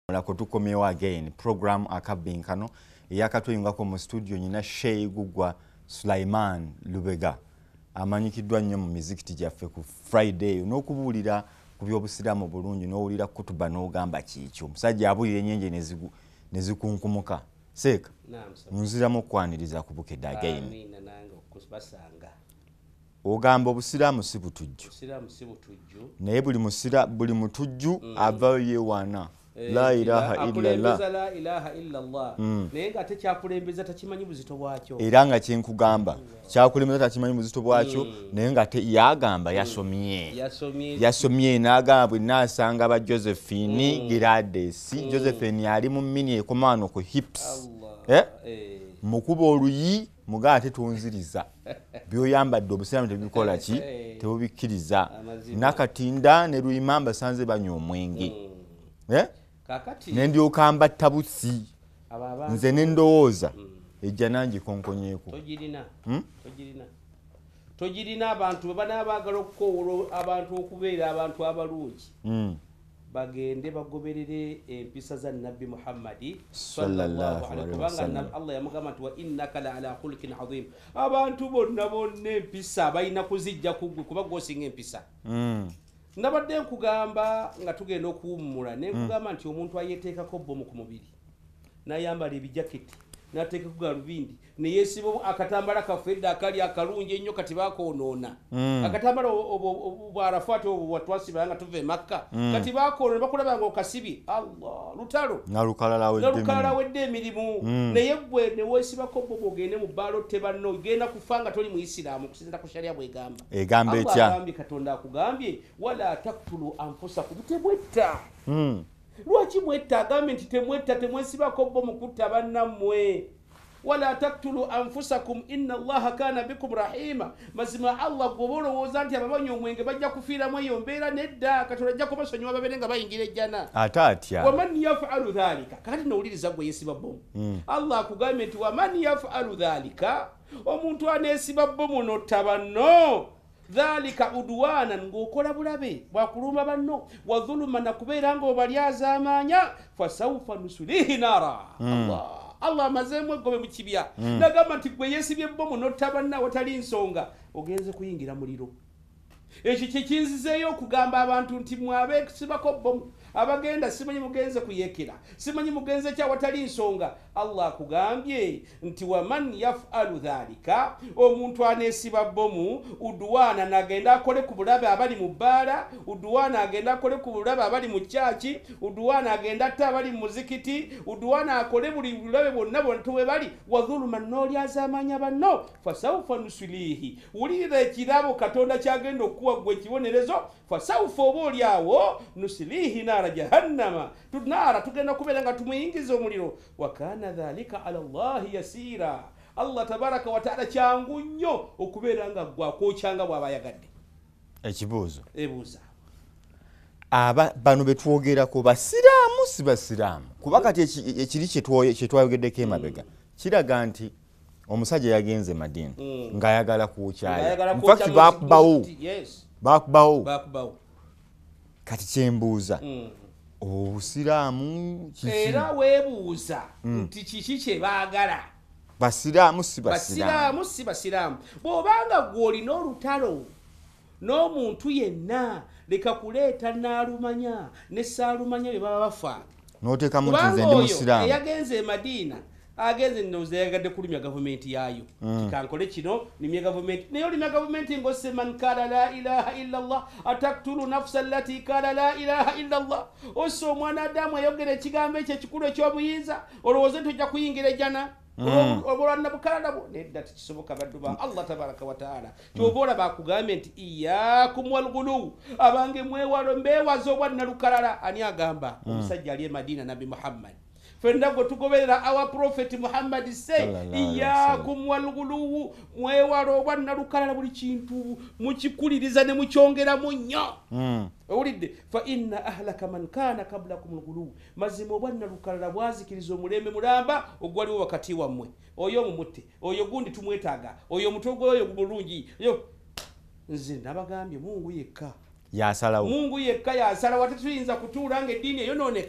Lako tukomewo again program akabinkano yakatuyungako mu studio nyina Sheikh Gugwa Sulaiman Lubega amanyikiddwa nnyo mu mizikiti gyaffe ku Friday n'okubuulira ku by'obusiraamu bulungi n'owulira kutuba n'ogamba kikyo omusajja abulira enyenje nezikunkumuka seeka nziramu okwaniriza ku bukedde again ogamba obusiraamu si butujju naye buli mutujju avayo yewaana la ilaha illallah naye nga tekyakulembeza takimanyi buzito bwakyo era nga kyenkugamba kyakulembeza takimanyi buzito bwakyo naye nga yagamba yasomye n'agamba bwe naasanga ba Josephine Girades Josephine ali mu mini ekomano ku hips mukuba oluyi mugaa ate tunziriza byoyambadde obusiraamu tebikola ki tebubikkiriza nakatinda ne luyimamba sanze banywa omwenge nendyoka mbatta busi nze nendowooza ejja nangi konkonyeeko togirina abantu bwe banaabagala okukowolo abantu okubeera abantu abalungi bagende bagoberere empisa za Nabbi Muhammadi sallallahu alaihi wasallam. Allah yamugamba nti wa innaka la ala khuluqin azim. Abantu bonna empisa balina kuzijja kugwe kuba gosinga empisa. Nabadde nkugamba nga tugenda okuwummula ne nkugamba nti omuntu ayeteekako bbomu ku mubiri n'ayambala ebijaketi n'ateeka ku galubindi ne yeesiba akatambala kafedda akali akalungi ennyo kati baakoonoona akatambala bw'Arafaati bwatwasiba nga tuva e Makka kati baakoonoona bakulaba nga okasibye Allah lutalo nalukalala wedde emirimu naye gwe ne weesibako bbo ogende mu bbaalo tebanno genda kufa nga toli muisiraamu okusinziira ku sharia bw'egamba etya agambye Katonda akugambye wala taktulu anfusakum temwetta lwaki mwetta agambe nti temwetta temwesibako bbo mu kutta bannammwe wala taktulu anfusakum inna Allaha kana bikum rahima mazima Allah gwobolowooza nti ababanywa omwenge bajja kufiiramu eyo mbeera nedda Katonda ajja kubasonyiwa babeere nga bayingira ejjana ate atya waman yafalu dhalika kakati nowuliriza gwe yesiba bbomu Allah akugambye nti waman yafalu dhalika omuntu aneesiba bbomu notta banno dhalika udwana ngokola bulabe bwakuluma banno wa dhuluma nakubeera nga obalyazaamanya fasawfa nusulihi nara Allah mazemwe gobe mu kibya nagamba nti gwe yeesibye bbomu nottabanna watali nsonga ogenze kuyingira muliro ekyo kyekinzizeeyo okugamba abantu nti mwabeesibako bbomu abagenda simanyi mugenze kuyekera simanyi mugenze kya watali nsonga Allah akugambye nti waman yafalu dhalika omuntu aneesiba bbomu udwana nagenda akole ku bulabe abali mu bbaala udwana agenda akole ku bulabe abali mu kyaki udwana agenda atte abali mu muzikiti udwana akole buli bulabe bonna bontu we bali wadhuluma n'olyazaamanya banno fasawfa nusulihi wulira ekirabo Katonda kyagenda okuwa gwe ekibonerezo fasawfa oba olyawo nusulihi nara jahannama tunara tugenda kubeera nga tumuyingiza omuliro wakana dhalika ala Allahi yasira Allah tabaraka wa taala kyangu nnyo okubeera nga gwakokyanga bw'abayagadde ekibuuzo ebuuza bano betwogerako basiraamu si basiraamu kuba kati ekiri kyetwayogeddeko emabega kiraga nti omusajja yagenze Madina ng'ayagala kuwukyayo infacti bakubawo kati kyembuuza obusiraamu era weebuuza nti kiki kye baagala basiraamu si basiraamu bw'obanga gw'olina olutalo n'omuntu yenna leka kuleeta naalumanya ne saalumanya bye baba bafa n'oteekamu nti nze ndi musiraamu eyagenze e Madina agenze ndowooza yagadde kulumya gavumenti yaayo kankole kino nimye gavumenti naye olimya gavumenti ng'osse man kaala la ilaha illallah ataktulu nafsa allati kaala la ilaha illallah osse omwana Adamu ayogera ekigambo ekyo ekikulu eky'obuyinza olowooze nti ojja kuyingira ejjana olwolwanna bukalalabo nedda tekisoboka baddu ba Allah tabaraka wa taala kyoba olaba akugambye nti iyakum walghulu abange mbeewaza obwannalukalala ani agamba omusajja ali e Madina Nabi Muhammad fenda gwe tugoberera our prophet Muhammad say iyakum walghulu mwewala obwannalukalala buli kintu mukikuliriza ne mukyongeramu nnyo owulidde fa inna ahlaka man kana qablakum alghulu mazima obwannalukalala bwazikiriza omulembe mulamba ogwaliwo wakati wammwe oyo mumutte oyo gundi tumwetaaga oyo omutwe gwoyo bulungi yo nze nabagambye Mungu yekka yasalawo Mungu yekka yasalawo ate tuyinza kutuula nga eddiini eyonooneka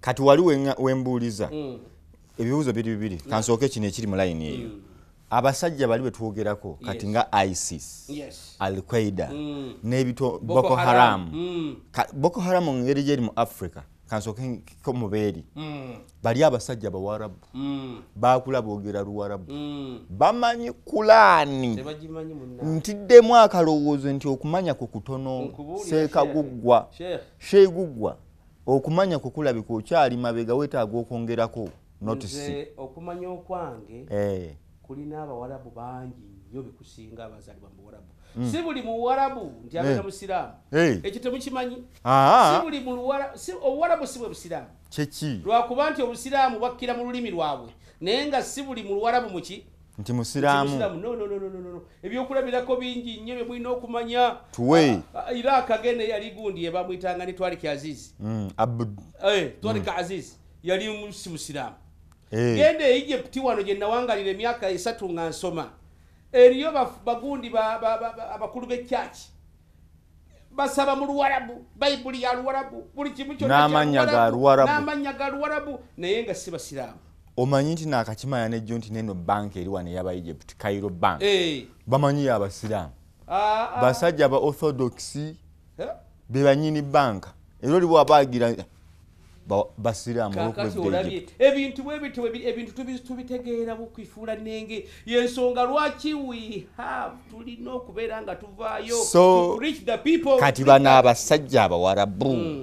kati wali wembuuliza ebibuuzo bibiri kansooke kino ekiri mu layini eyo abasajja bali betwogerako kati nga ISIS Al-Qaeda n'ebito Boko Haram Boko Haram ngeri gyeri mu Africa kansooke ko mubeeri bali abasajja bawarabu baakula boogera luwarabu bamanyi kulaani ntiddemu akalowoozo nti okumanya ku kutono seekaguggwa sheeguggwa okumanya ku kulabika okyali mabega weetaaga okwongerako notisi okumanya okwange kulina abawarabu bangi nnyo bikusinga abazaalibwa mu Buwarabu si buli muwarabu nti abeera musiraamu ekyo temukimanyi si buli obuwarabu si bwe busiraamu kyeki lwakuba nti obusiraamu bakkira mu lulimi lwabwe naye nga si buli muwarabu muki nti musiraamu no ebyokulabirako bingi nnyo bye mulina okumanya tuwe Iraq agende yali gundi yebamwyitanga ne Twariki Aziz Twariki Aziz yali musiraamu gende Egypt wano gye nawangalira emyaka 3 nga nsoma eriyo bagundi abakulu b'ekyaki basaba mu Luwarabu Bayibuli ya Luwarabu buli kimu kyonna n'amanya ga Luwarabu naye nga si basiraamu. Omanyi nti nakakimanya nejjo nti neno bank eri wane yaba Egypt Cairo Bank bamanyi abasiraamu basajja ba orthodox be banyini bank ero libo abagira basiraamu ebintu tubitegeera bukwifuula nenge yensonga lwaki we have tulina okubeera nga tuvaayo to reach the people kati bana abasajja abawarabu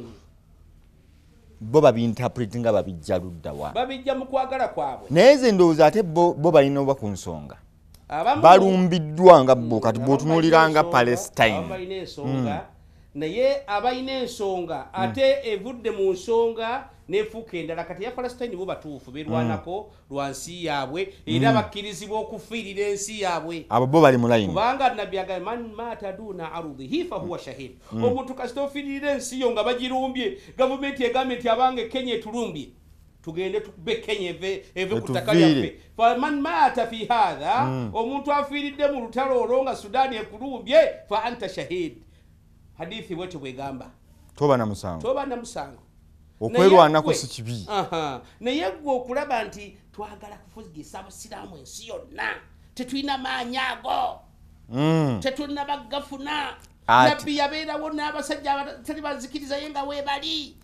bo babinterprete nga babijja luddawa babijja mu kwagala kwabwe naye nze ndowooza ate bo balina oba ku nsonga balumbiddwa nga bo kati bw'otunuuliranga Palestine balina ensonga naye abalina ensonga ate evudde mu nsonga nefuuka endala kati ya Palestine bo batuufu berwanako lwansi yaabwe era bakkirizibwa okufiirira ensi yaabwe abo bo bali mu layini kubanga nabbi agamba man mata duna arudhihi fa huwa shahid omuntu kasita ofiirira ensi yo nga bagirumbye gavumenti egambe nti abange Kenya etulumbye tugende tukube Kenya eve ku ttaka lyaffe fa man mata fi hadha omuntu afiiridde mu lutalo olwo nga Sudan ekulumbye fa anta shahid hadithi wetu bwegamba toba na musango okwerwanako si kibi naye gwe okulaba nti twagala kufugisa abasiraamu ensi yonna tetulina maanyi ago tetulina bagafuna nabbi yabeerawo n'abasajja tali bazikiriza ye nga weebali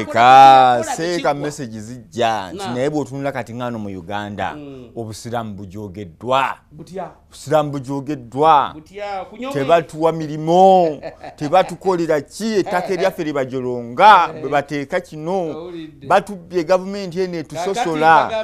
seeka message zijja nti naye bw'otunula kati ngano mu Uganda obusiraamu bujogeddwa tebatuwa mirimo tebatukolera ki ettaka eryaffe libajolonga bwe bateeka kino batubbye gavumenti eno etusosola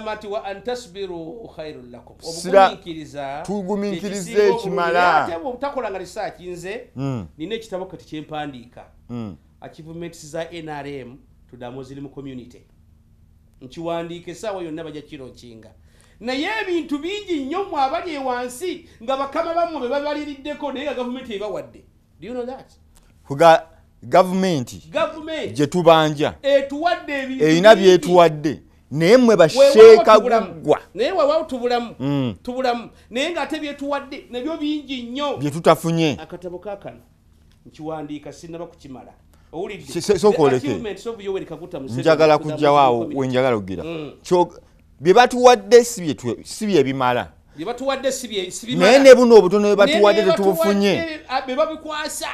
tugumiikiriza ekimala takolanga research nze nina ekitabo kati kyempandiika achievements za NRM tudamu ziri mu community nkiwandiike sawa yonna bajja kironkinga naye ebintu bingi nnyo mu abali ewansi nga bakama bamwe be babaliiriddeko naye gavumenti ebawadde. Do you know that? Kuga gavumenti gye tubanja etuwadde ebintu erina byetuwadde naye mmwe basheeka guggwa naye wawa tubulamu naye nga ate byetuwadde nabyo bingi nnyo bye tutafunye. Akatabo kaakano nkiwandiika sinnaba kukimala njagala kujja waawo wenjagala ogira bye batuwadde si bye bimala naye ne buno obutono bwe batuwadde tetubufunye be babikwasa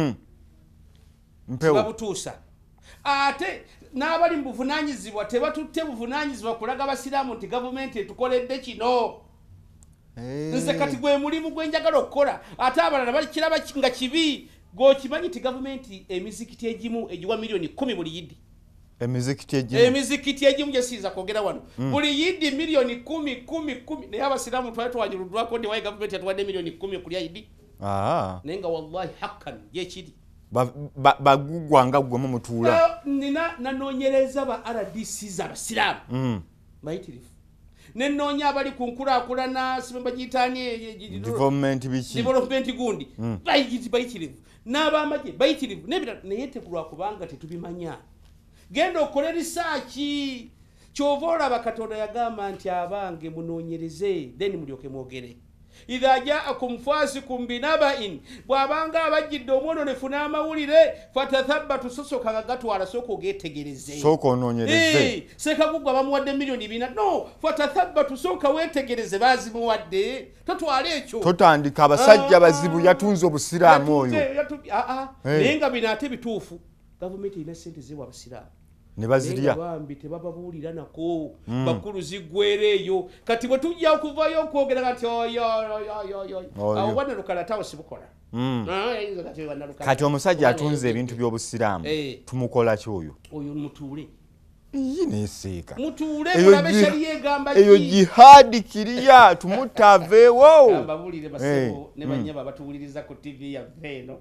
babutuusa ate n'abali mu buvunaanyizibwa tebatutte buvunaanyizibwa kulaga abasiraamu nti gavumenti etukoledde kino nze kati gwe mulimu gwe njagala okukola ate abalala bakiraba nga kibi gokimanyi ti gavumenti emizikiti egimu egiwa milioni 10 buli yidi emizikiti egimu gyesiiza kwogera wano buli yidi milioni 10 naye abasiraamu twali twanyiruddwako ndi wayi gavumenti yatuwadde milioni 10 kulya yidi naye nga wallahi hakkan gyekiri bagugwa nga ggwemu mutuula nina nanoonyereza ba RDC z'abasiraamu bayitirifu nenoonya abali ku nkulaakulana bagiyitaani development gundi bayitirivu n'abamagye bayitirivu n'ebirala naye tekulwa kubanga tetubimanya. Genda okole risaaki kyova olaba Katonda yagamba nti abange munoonyereze then mulyoke mwogere idha ja'akum fasiqun binaba'in bwabanga abajjidde omwononefu n'amawulire fatathabbatu sosoka gatwala soko ogetegereze soko ononyereze sekagugwa bamuwadde milioni 2 no fatathabbatu soka wetegereze bazimuwadde totwala ekyo totandika abasajja bazibu yatunze obusiraamu oyo naye nga bino ate bituufu gavumenti ina sente zewa abasiraamu ne bazirya bambi tebababuulira nako bakulu ziggwera eyo kati bwe tujja okuvayo okwogera nti awo wanalukala tawo sibukola kati omusajja atunze ebintu by'obusiraamu tumukola ki oyo mutuule neseeka mutuule mulabe shariya egamba eyo jihadi kiriya tumutaveewo babuulire basebo ne banyaba batuwuliriza ku tv yaffe eno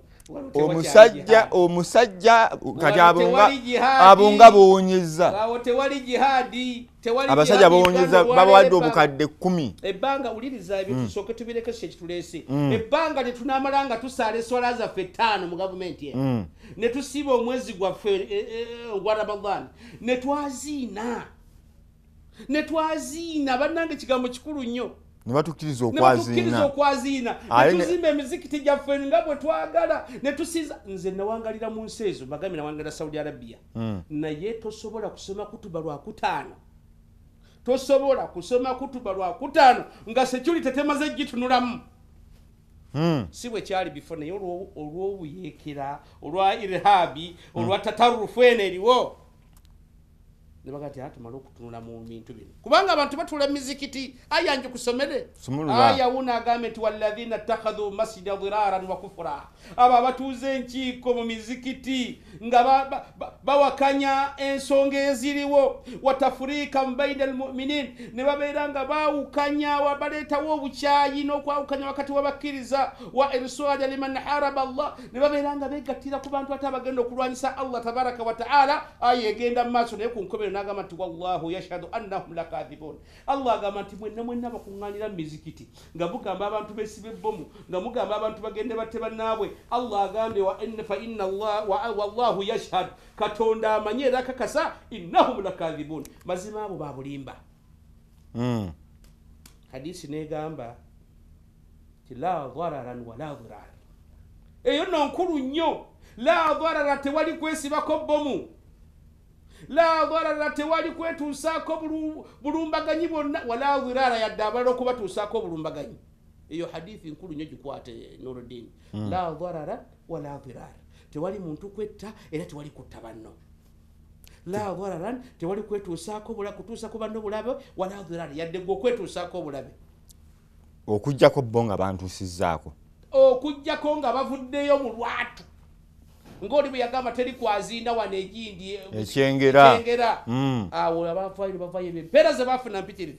omusajja kati abonga bawonyeza awo tewali jihadi abasajja bawonyeza babawadde obukadde 10 ebbanga uliriza ebintu soke tubirekeshe ekituleese ebbanga netunamalanga tusaala eswala zaffe 5 mu gavumenti eno ne tusiba omwezi gwaffe ogwa Ramadan ne twaziina bannange kigambo kikulu nnyo nebatukkiriza okwaziina netuzimba emizikiti gyaffe nga bwe twagala netusiza nze nawangalira mu nsi ezo bagambi nawangalira Saudi Arabia naye tosobola kusoma kutuba lwa kutaano nga security temaze gitunulamu si bwe kyali before naye olw'obuyeekera olwa irhabi olwa tatarufu eno eriwo nebaga ati atumala okutunula mu bintu bino kubanga abantu batula mizikiti aya nje kusomere aya una agame tu walladhina takhadhu masjida dhiraran wa kufra aba batuze nchiko mu mizikiti nga bawakanya ensonga eziriwo watafurika mbaina almu'minin ne babeeranga bawukanya wabaleta wo buchayi no kwawukanya wakati wabakiriza wa irsada liman haraba Allah ne babeeranga begatira ku bantu atabagenda okulwanyisa Allah tabaraka wa taala aya egenda maso ne kunkomero nagamba nti wallahu yashhadu annahum lakadhibun Allah agamba nti mwenna bakunganira mizikiti nga mugamba abantu besibe bomu nga mugamba abantu bagende bateba naabwe Allah agambe fa inna Allah wallahu yashhad katonda amanye era kakasa innahum lakadhibun mazima abo babulimba hadisi negamba ti la dhararan wala dhirar eyo nonkulu nnyo la dharara tewali kwesibako bomu la dharara tewali kwetuusaako bulumbaganyi bwonna wala dhirara yadde abalala okubatuusaako bulumbaganyi eyo hadithi nkulu nnyo gikwate Nuruddin la dharara wala dhirara tewali muntu kwetta era tewali kutta banno la dhararan tewali kwetuusaako kutuusako banno bulabe wala dhirara yadde gwe okwetuusaako obulabe okujjako bo nga bantuusizzaako okujjako nga bavuddeyo mu lwatu ngoli bwe yagamba teri kwazinda wane egindi ekyengera awo abafayiro bavayo empeera ze bafuna mpitirivu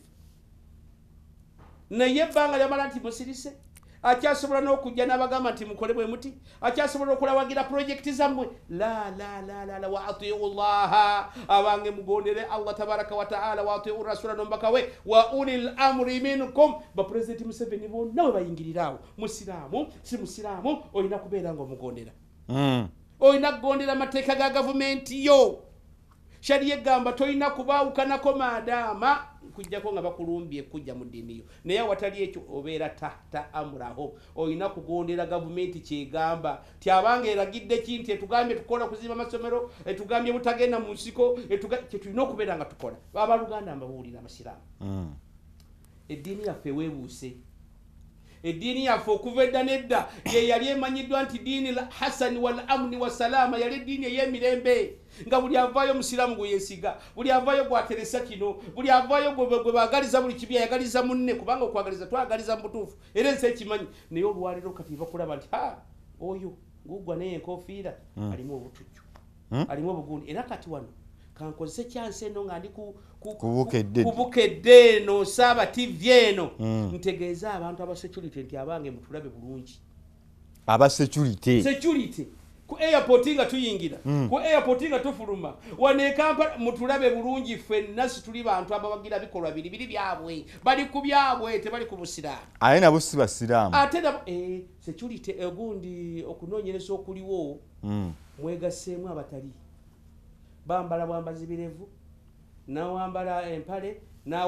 naye ebbanga lyamala nti musirise akyasobola n'okujja n'abagamba nti mukole bwe muti akyasobola okulawagira projekiti zammwe la wa atiu llaha abange mugondere Allah tabaraka wa taala wa atiu rasula nombaka we wa ulil amri minkum bapresidenti Museveni bonna we bayingirirawo musiraamu si musiraamu olina kubeera nga omugondera oyina kugondera amateeka ga gavumenti yo shariya egamba toyina kubaawukanako maadaama kujjako nga bakulumbye kujja mu ddiini yo naye awatali ekyo obeera tahta amurahum oyina kugondera gavumenti kyegamba ti abanga eragidde ki nti etugambye tukola kuzimba amasomero etugambye butagenda mu nsiko kyetulina okubeera nga tukola abaluganda mbabuulira abasiraamu eddiini yaffe weebuuse eddiini yaffe okuva edda nedda ye yali emanyiddwa nti diini hasani wal amni wa salama yali eddiini ey'emirembe nga buli avaayo musiraamu gwe yeesiga buli avaayo gwateresa kino buli avaayo gwe baagaliza buli kibi ayagaliza munne kubanga okwagaliza twagaliza mu butuufu era ensi ekimanyi naye olwaleero kati bakulaba nti oyo ngugwa naye enkofiira alimu obutujju alimu obugundi era kati wano kankozese kyansi eno nga ndi kubukedde eno saaba TV eno ntegeeza abantu aba security nti abange mutulabe bulungi aba security ku airport nga tuyingira ku airport nga tufuluma wane Kampala mutulabe bulungi ffenna tuli bantu abawagira bikolwa biri byabwe bali ku byabwe tebali ku busiraamu aye nabo si basiraamu ate nabo security egundi okunoonyereza okuliwo mwegaseemu abatali bambala bwambazi birevu nawambala empale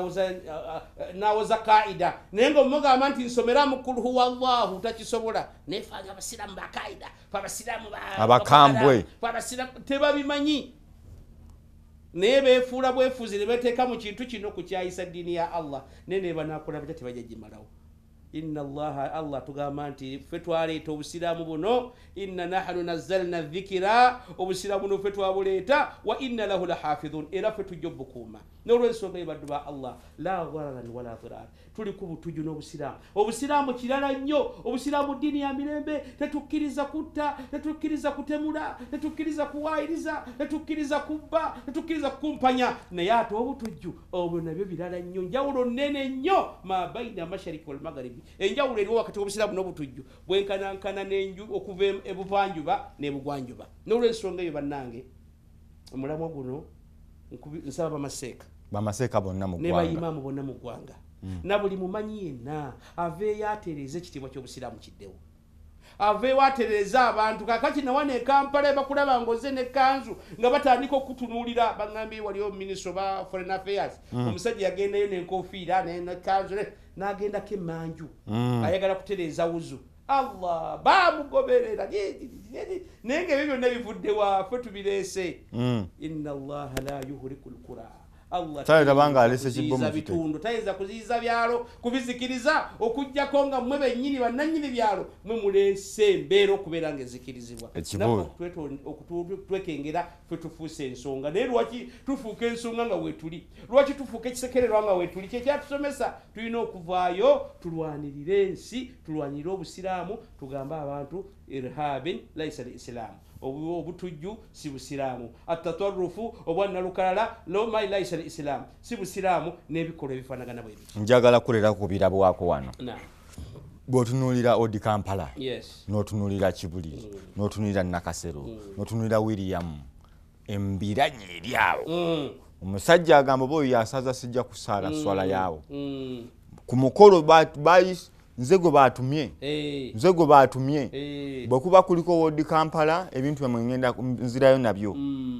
nawoza kaida naye ng'omugamba nti nsomera mu kul huwa Allahu takisobola nefanga abasiraamu ba kaida abasiraamu abakambwe tebabimanyi naye beefuula bwefuzi ne beteeka mu kintu kino kukyayisa ddiini ya Allah naye ne banakola batya tebajja gimalawo. Inna Allah tugamba nti ffe twaleeta obusiraamu buno inna nahnu nazzalna dhikira obusiraamu buno ffe twabuleeta wa inna lahu lahafidhun era ffe tujja obukuuma n'olwensonga baddu ba Allah la dhararan wala dhirar tuli ku butuju n'obusiraamu. Obusiraamu kirala nnyo, obusiraamu ddiini ya mirembe, tetukkiriza kutta, tetukkiriza kutemula, tetukkiriza kuwaayiriza, tetukkiriza kubba, tetukkiriza kukumpanya, naye ate obutujju obwo nabyo birala nnyo, njawulo nnene nnyo ma baina mashariki wal magharibi. Enjawulo eriwo wakati w'obusiraamu n'obutujju bwenkanankana okuva ebuvanjuba n'ebugwanjuba. N'olwensonga eyo bannange omulamwa guno nsaba bamaseeka bonna mu ggwanga ne bayimaamu bonna mu ggwanga na buli mumanyi yenna aveeyo atereeza ekitiibwa ky'obusiraamu kiddewo, aveeyo atereeza abantu. Kakati nawana e Kampala bakulaba ngoze n'ekkanzu nga batandika okutunuulira. Baŋŋambye waliwo minisitule ba foreign affairs omusajja yagendayo n'enkofiira n'ekkanzu n'agendako emmanju ayagala kutereeza wuzu. Allah bamugoberera naye nga ebyo byonna bivudde waffe tubireese. Inna Allaha la yuhliku lqura. Allah tabanga alese kibomu bitundu tayinza kuziyiza byalo kubizikiriza okujjako nga mmwe bennyini bannannyini byalo mwe muleese embeera okubeera ng'ezikirizibwa. Okutwekengera ffe tufuuse ensonga. Naye lwaki tufuuka ensonga nga weetuli? Lwaki tufuuka ekisekererwa nga weetuli? Kyekyatusomesa tulina okuvaayo tulwanirire ensi, tulwanirire obusiraamu, tugambe abantu irhabin laisa al-islaamu. Obutujju si busiraamu, atatarrufu obwannalukalala loma laisa al-islaamu si busiraamu, n'ebikolwa ebifaanagana bwe bityo. Njagala kulera ku birabwako wano. Bw'otunuulira Odi Kampala, n'otunuulira Kibuli, n'otunuulira Nakasero, n'otunuulira William, embiranye eri awo. Omusajja agamba oba oyo yasaza sijja kusaala swala yaawo. Ku mukolo nze gwe baatumye, bwekuba kuliko Odi Kampala ebintu byamwe ngenda nzirayo nabyo.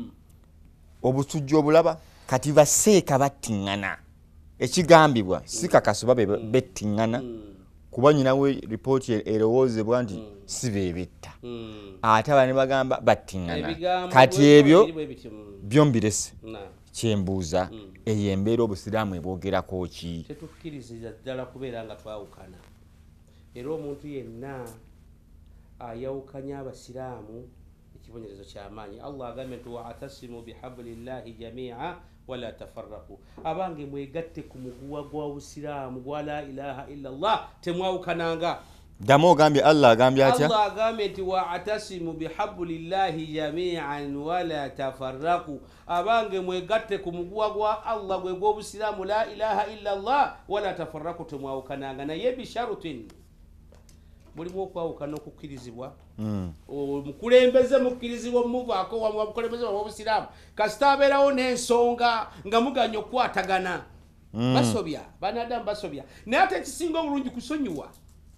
Obusujju obulaba kati baseeka battiŋŋana. Ekigambibwa si kakaso babe bettiŋŋana kuba nyinawe ripooti erowoozebwa nti si beebetta. Ate abane bagamba battiŋŋana. Kati ebyo byombirese. Kyembuuza eyo embeera obusiraamu ebwogerako ki? Tetukkiriza ddala kubeera nga twawukana. Era omuntu yenna ayawukanya abasiraamu ekibonyerezo ky'amaanyi. Allah agambye nti wa'tasimu bihablillahi jamia wala tafarraku. Abange mwegatte ku muguwa gw'obusiraamu gwa la ilaha illa Allah temwawukananga. Damo ogambye Allah agambye atya? Allah agambye nti wa'tasimu bihablillahi jamian wala tafarraku. Abange mwegatte ku muguwa gwa Allah gwe gw'obusiraamu la ilaha illa Allah wala tafarraku temwawukananga. Naye bisharutin mulimu okwawukana okukkirizibwa. Omukulembeze mukkirizibwa omuvaako wamukulembeze w'obusiraamu kasita abeerawo n'ensonga nga muganya okukwatagana. Basobya banadamu basobya, naye ate ekisinga obulungi kusonyiwa.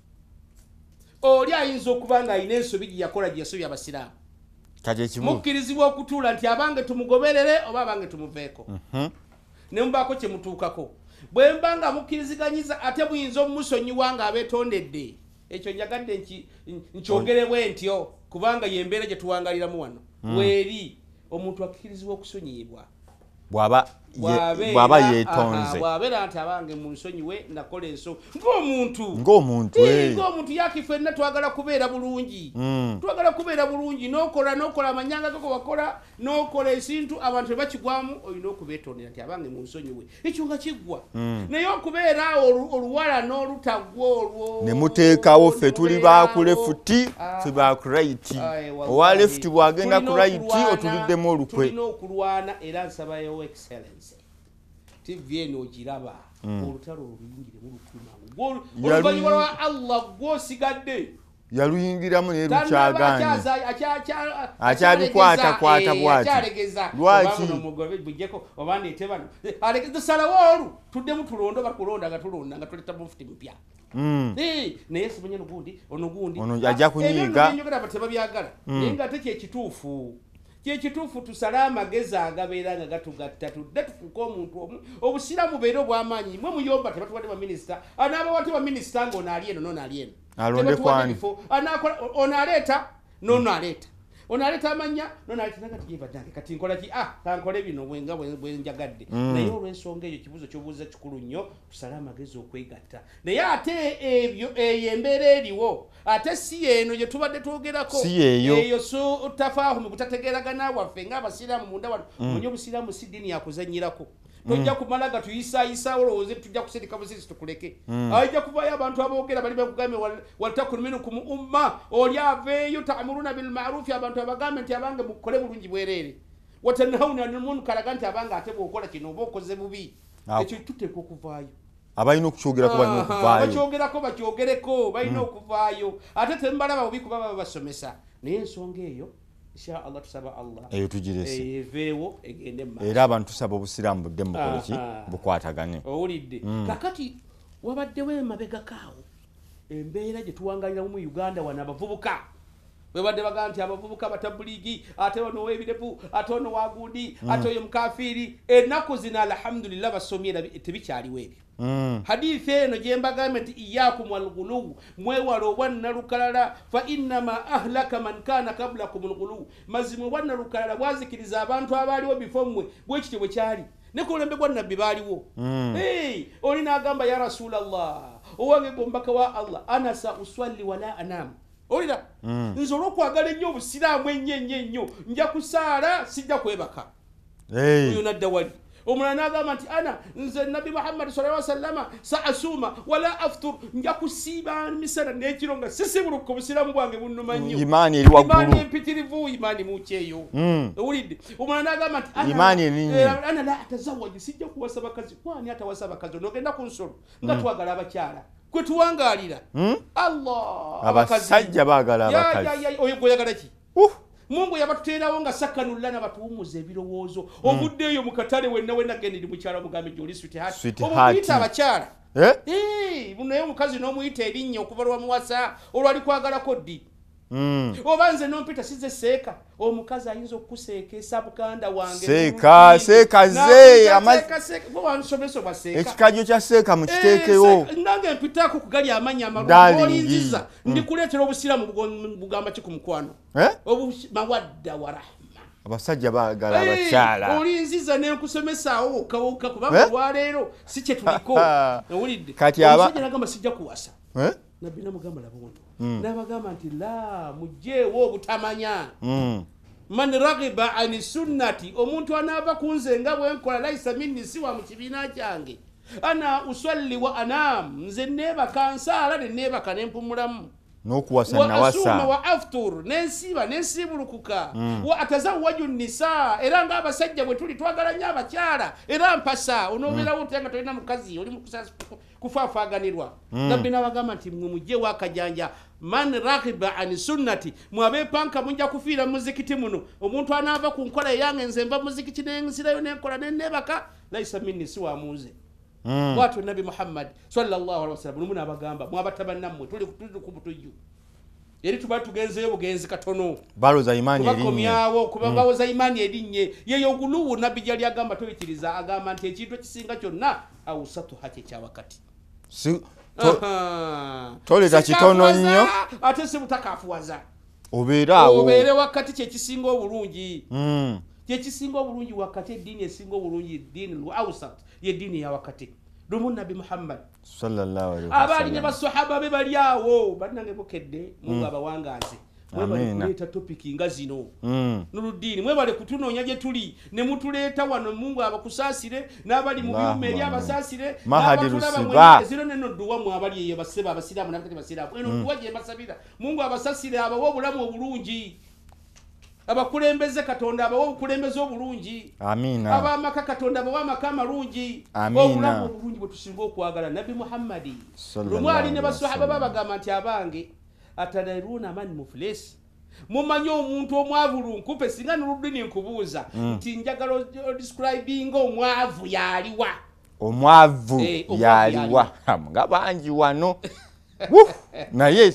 Oli ayinza okuba nga alina ensobi gye yakola gye yasobya abasiraamu, mukkirizibwa okutuula nti abange tumugoberere oba abange tumuveeko. Ne mubaako kye mutuukako. Bwe mba nga mukkiriziganyiza ate muyinza omumusonyiwa nga abeetondedde. Ekyo njagadde nkyogerebwe ntyo kubanga yembeera gye tuwangaliramu wano. Weeri omuntu akkirizibwa okusonyiyibwa bw'aba yeetonze. Bw'abeera nti abange mu nsonyiwe nakola ensonga ng'omuntu yaki ffenna twagala kubeera bulungi. Twagala kubeera bulungi n'okola amanyanga go wakola n'okola ekintu abantu bakigwamu olina okubeetondera nti abange mu nsonyiwe. Ekyo nga kiggwa. Naye okubeera oluwala n'olutaggwa olwo ne muteekawo ffe tuli baakule futi ffe baakuraiti. Owa lefuti bw'agenda kuraiti otuliddemu olukwe. Tulina okulwana era nsabayo excellence. TV eno ogiraba olutalo oluyingire mu lukumango oluvannyuma lwa Allah gw'osigadde yaluyingiramu naye lukyagaanye akyabikwata bw'ati. Lwaki oba ndeete bano tusalawo olu tuddemu tulonda bakulonda nga tulonda nga tuleta mufuti mpya. Naye simanyi ono gundi ajja kunyiiga njogera tebabyagala naye nga ate kyekituufu. kyekituufu tusale amagezi agabeera nga gatugatta tudde tufuuke omuntu omu obusiraamu bubeere obw'amaanyi mwe muyomba tebatuwadde baminisita anaabawate baminisita ng'onaali eno n'onaali eno alonde ono aleeta n'ono aleeta ono aleeta amanya nonaleeta nagati gyebadange kati nkola ki kankole bino bwenga bwenjagadde naye olw'ensonga eyo kibuzo kyobuuza kikulu nnyo tusale amagezi okwegatta naye ate ebyo eyo embeera eriwo ate si eno gye tubadde twogerako eyo so tafaahumu kutategeeragana waffe ng'abasiraamu munda wano omanye obusiraamu si ddiini yakuzanyirako tojja kumala gatuyisaayisa olowooze tujja kusirika busirisi tukuleke ajja kuvaayo abantu aboogera bali bakugambye waltakun minkum umma oli aveeyo ta'muruna bilma'rufi abantu abagambe nti abange mukole bulungi bwereere watanhawuna anil munkar aga nti abange ate bw'okola kino oba okoze bubi ekyo tuteeka okuvaayo abalina okukyogerako balina okuvaayo bakyogerako bakyogereko balina okuvaayo ate tembalaba bubi kuba baba basomesa naye ensonga eyo insha Allah tusaba Allah eyo tugirese eveewo egende mu era abantu tusaba obusiraamu budde mu bukoleki bukwatagane owulidde kakati wabaddewo emabegakaawo embeera gye tuwangaliramu mu Uganda wano abavubuka webadde bagaa nti abavubuka batabuliigi ate ono w'ebirevu ate ono wagundi ate oyo mukafiiri ennaku zino alhamdulillah basomye tebikyaliwo ebyo hadithi eno gyembagambe nti iyakum walghuluw mwewala obwannalukalala fa innama ahlaka man kana qablakum alghuluw mazima obwannalukalala bwazikiriza abantu abaaliwo bifo mmwe bwekityo bwe kyali ne ku bulembe bwa nabbi baaliwo oli n'agamba ya rasulallah owange gombaka wa Allah ana sa uswalli wala anamu olira nze olw'okwagala ennyo obusiraamu ennyo nja kusaala sijja kwebaka oyo nadda wali omulala n'agamba nti ana nze nabbi Muhammad sallallahu alaihi wasallam saasuma wala aftur nja kusiiba misana n'ekiro nga sisibuluka obusiraamu bwange bunnuma nnyo imaani eri waggulu imaani empitirivu imaani mukyeyo owulidde omulala n'agamba nti imaani erinye ana la atazawaji sijja kuwasa bakazi kwani atawasa bakazi onogenda ku nsolo nga twagala abakyala kwe tuwangalira Allah abasajja baagala abakazi oyo goyagala ki Mungu yabatuteerawo nga sakanula n'abatuwumuza ebirowoozo obuddeeyo mu katale wenna genderi mukyala mugambe gy'oli sweetheart omuyita abakyala naye omukazi n'omuyita erinnya okuva lwamuwasa olwali kwagalako ddi oba nze nompita size seeka omukazi ayinza okukuseekesa buganda wange ekikajjo kya seeka mukiteekewo nange mpitaako kugali amanya amalungi olinziza ndikuleetera obusiraamu bugamba ki ku mukwano mawadda wa rahma abasajja baagala abakyala olinziza nenkusomesaawo wokkawoka kubanga olwaleero si kye tuliko owulidde kati omusajja nagamba sijja kuwasa nabbi namugamba labondo n'abagamba nti la mugjeewo obutamanya man raghiba ani sunnati omuntu anaava kunze nga bwenkola laisa minni siwa mu kibiina kyange ana usalli wa anam nze neebaka nsaala neneebaka nempumulamu n'okuwasa nawasa wa aftur nensiiba nensiibulukuka wa atazawwaju nisa era ng'abasajja bwe tuli twagala nnyo abakyala era mpasa onoobeerawo otya nga tolina mukazi oli kufaafaganirwa nabbi n'abagamba nti mwe mugjeewo akajanja man raghiba ani sunnati mwabeepanka mujja kufiira muzikiti muno omuntu anaava ku nkola eyange nze nva muzikiti nensirayo nenkola nenneebaka laisa minni siwamuuze bwatyo nabi Muhammad sallallahu alaihi wasallam numuna abagamba mwabatabanammwe tuli ku butujju eri tuba tugenzeyo bugenzi katono baloza imani erinye bakomyawo kuba bawoza imani erinye yeyo guluwu nabi jali agamba toyikiriza agamba nti ekintu ekisinga kyonna awusatu hake kya wakati toleta kitono nnyo ate si butakafuwaza obeere wakati kyekisinga obulungi kyekisinga obulungi wakati eddiini esinga obulungi eddiini al-awsat yeddiini ya wakati lumu nabi Muhammad sallallahu alaihi wasallam abali ne basahaba be bali awo banange bokedde Mungu abawangaze mwebale kuleeta topiki nga zino nuruddiini mwebale kutunoonya gye tuli ne mutuleeta wano Mungu abakusaasire n'abali mu byuma eri abasaasire n'abatulaba zino neno dduwa mu abali eyo baseba abasiraamu n'abakati basiraamu eno dduwa gye mbasabira Mungu abasaasire abawa obulamu obulungi abakulembeze katonda abawa obukulembeze obulungi amina abamaka katonda abawa amaka amalungi obulamu obulungi bwe tusinga okwagala nabbi Muhammadi lumwali ne basahaba babagamba nti abange atadairuna man muflis mumanyi omuntu omwavulunkupe singa nuluddini nkubuuza nti njagala describing omwavu yaliwa omwavu yaliwa nga bangi wano naye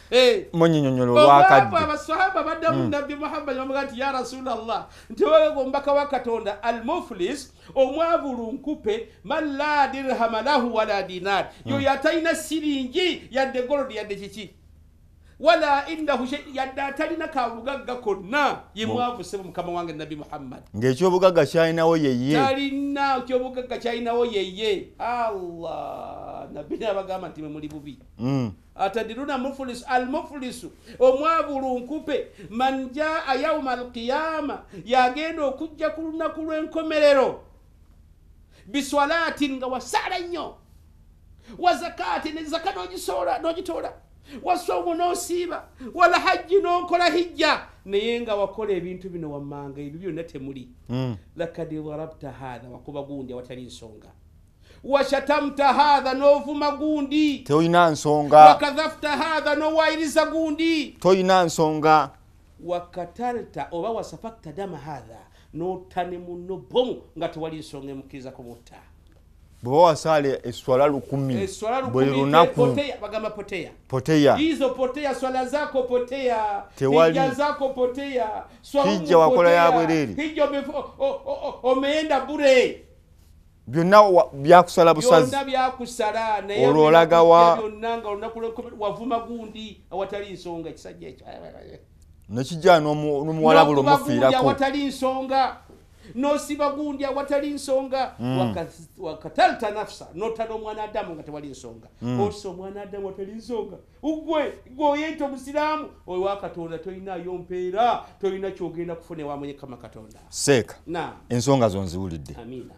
munyinyonyola olwakadde abasahaba baddamu nabbi Muhammad bamuga nti ya Rasulallah nti wewe gombaka wa Katonda al-muflis omwavulu nkupe man la dirhama lahu wala dinar yo yatalina siringi yadde gold yadde kiki wala indahu shay yadde atalina kabugagga konna ye mwavuse mukama wange nabbi Muhammad ng'ekyobugagga kyalinawo yeye talina kyobugagga kyalinawo yeye Allah nabbi nabagamba nti muli bubi atadiruna muflis al-muflisu omwavulu nkupe man jaa yawma al-qiyama yagenda okujja ku lunaku lw'enkomerero biswalatin nga wasala nnyo wa zakati ne zakati n'ogitoola wasawmu n'osiiba wala hajji n'okola hijja naye nga wakola ebintu bino wammanga ebyo byonna temuli lakad darabta hadha wakuba gundi awatali nsonga washatamta hadha n'ovuma gundi toyina nsonga wakadhafta hadha n'owayiriza gundi toyina nsonga wakatalta oba wasafakta dama hadha n'otane munno bomu nga tewali nsonga emukkiriza kumutta bw'oba wasaala eswala 10 buli lunaku bagamba poteya hizo poteya swala zako poteya hija zako poteya hija wakola ya bwerere hija omeenda bure byonna byakusala busazi byonna byakusala naye olwolaga wa byonna nga wavuma gundi awatali nsonga ekisajja ekyo nekijja n'omuwala buli omufiirako awatali nsonga nosiba gundi awatali nsonga wakatalta nafsa notana omwana adamu nga tewali nsonga oso omwana adamu watali nsonga gwoyenta omusiraamu oyo wakatonda tolinayo mpeera tolina kyogenda kufuna wamwenye kama Katonda seeka ensonga zonziwulidde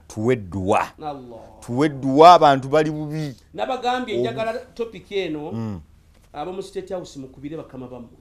tuwe edduwa abantu bali bubi nabagambye njagala topic eno abamu State House mukubire bakama bammwe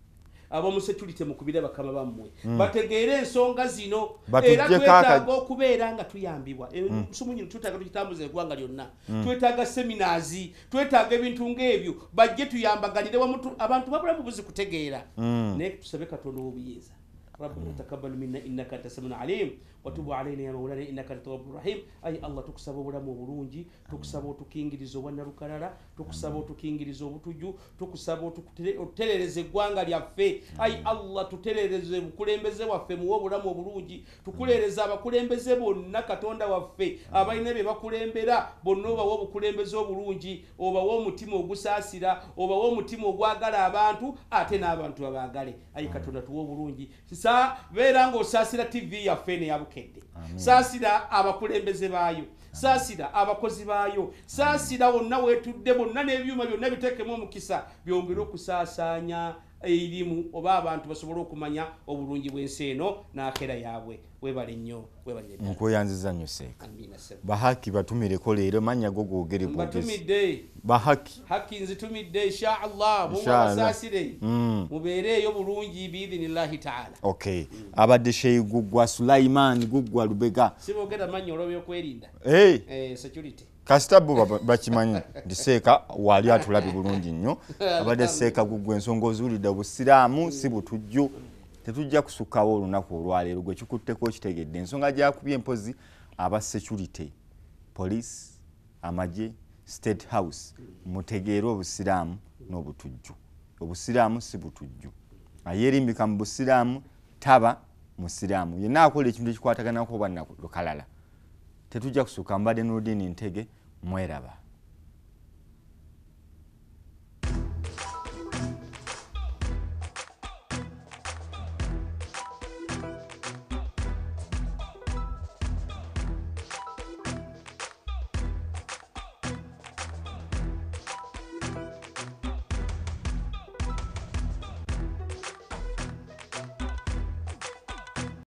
abo security mukubire bakama bammwe bategeere ensonga zino era twetaaga okubeera nga tuyambibwa musumunyi tutaaga tukitambuze eggwanga lyonna twetaaga seminars twetaaga ebintu ng'ebyo bajje tuyambagalire wamuntu abantu babula bubuzi kutegeera naye tusabe Katonda obuyinza ربنا تقبل منا انك انت السميع العليم وتب علينا يا مولانا انك انت التواب الرحيم اي الله tukusaba obulamu obulungi tukusaba otukingirizo bwana lukalala tukusaba otukingirizo obutuju tukusaba otuterereze eggwanga lyaffe ai Allah tuterereze bukulembeze waffe mu obulamu obulungi tukulereza abakulembeze bonna Katonda waffe abalina bye bakulembera bonna obawo obukulembeze obulungi obawo omutima ogusaasira obawo omutima ogwagala abantu ate n'abantu abaagale ai Katonda tuwo obulungi beera ng'osaasira TV yaffe ne yabukedde saasira abakulembeze baayo saasira abakozi baayo saasira wonna weetudde bonna n'ebyuma byonna biteekemu omukisa byongere okusaasaanya erimu oba abantu basobole okumanya obulungi bw'ensi eno n'akeera yaabwe webale nnyo nkweyanziza nnyo seeka bahaki batumireko leero manya go googere batumidde bahaki nzitumidde inshaallah mubasaasire mubeereeyo bulungi biidhinillahi taala okay abadde Sheikh Guggwa Sulaiman Guggwa Lubega sibogera manya olw'ebyokwerinda security kasita bo bakimanyi ndiseeka wali atulabi bulungi nnyo abadde seeka Guggwa ensonga ozuulidde obusiraamu si butujju tetujja kusukawo olunaku olwaleero gwe kikutteko kitegedde ensonga gyakubye empozi aba security police amagye State House mutegeere obusiraamu n'obutujju obusiraamu si butujju ayerimbika mu busiraamu taba musiraamu yenna akola ekintu ekikwataganako bwannaku lukalala tetujja kusuka mbadde Nuruddin Ntege mweraba